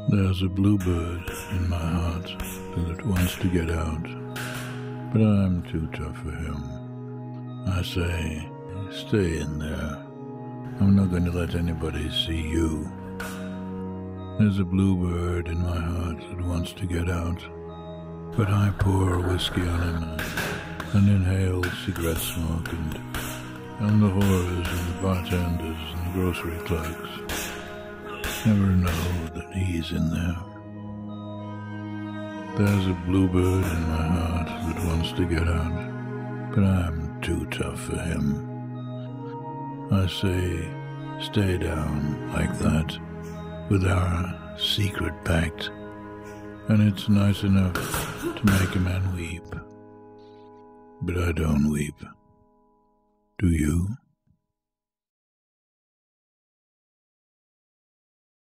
There's a bluebird in my heart that wants to get out, but I'm too tough for him. I say, stay in there. I'm not going to let anybody see you. There's a bluebird in my heart that wants to get out, but I pour whiskey on him and inhale cigarette smoke and the whores and the bartenders and the grocery clerks never know that he's in there. There's a bluebird in my heart that wants to get out, but I'm too tough for him. I say, stay down like that with our secret pact, and it's nice enough to make a man weep. But I don't weep. Do you?